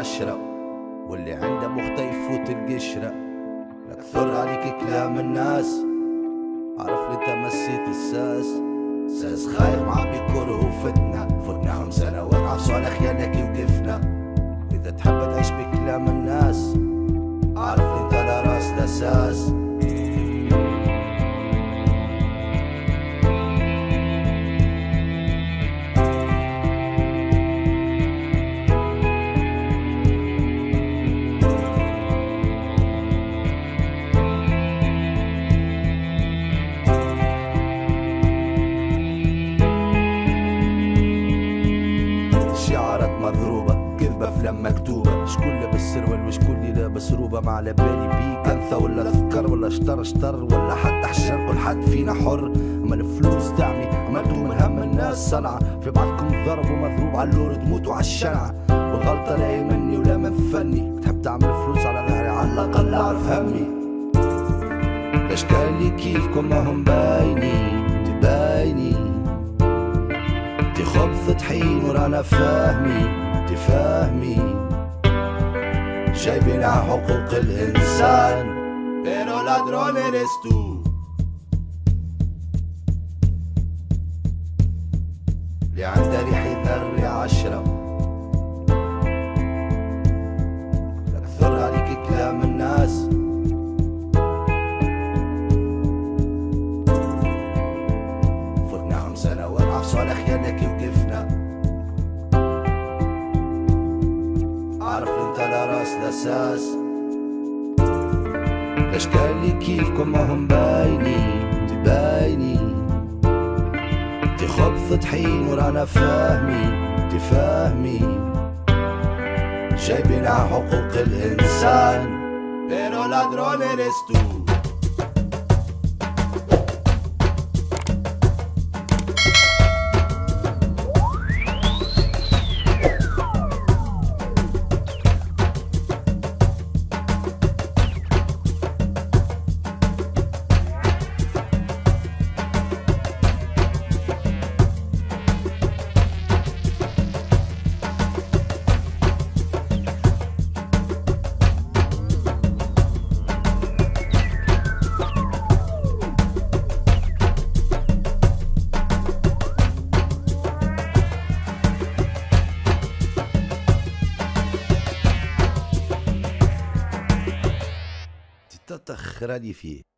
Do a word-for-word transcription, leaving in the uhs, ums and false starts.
عشرة، واللي عنده مخته يفوت القشرة. نكثر عليك كلام الناس، عرف لي انت مسيت الساس. ساس خايف مع بيكره وفتنا، فتناهم سنوات عفسوا على خيانك وقفنا. اذا تحب تعيش بكلام الناس، عرف لي انت لا راس لا ساس. مضروبة كذبة افلام مكتوبة، شكون لابس سروال وشكون اللي لابس روبة. ما على بالي بيك انثى ولا ذكر ولا شطر شطر ولا حتى حشر، كل حد فينا حر. اما الفلوس تعمي عملتو من هم الناس صنعة، في بعضكم ضرب ومضروب على اللور تموتوا على الشنعة. والغلطة لا مني ولا من فني، تحب تعمل فلوس على ظهري على الاقل اعرف همي. الاشكال اللي كيفكم ما هم باينين تبايني، دي خبز طحين ورانا فاهمي تفاهمي، جايبين على حقوق الإنسان pero ladrón eres tú. اللي عنده ريح يذري عشرة، نكثر عليك كلام الناس. فتناهم سنوات عفسوا على خيانك وقفنا. عارف انت لا راس لا ساس، الاشكال اللي كيفكم ما هم باينين تبايني، دي خبز طحين ورانا فاهمي تفاهمي، جايبين على حقوق الانسان pero ladrón eres tú. تتأخر لي فيه.